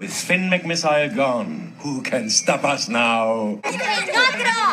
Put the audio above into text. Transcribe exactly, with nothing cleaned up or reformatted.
With Finn McMissile gone, who can stop us now? ¡Nosotros!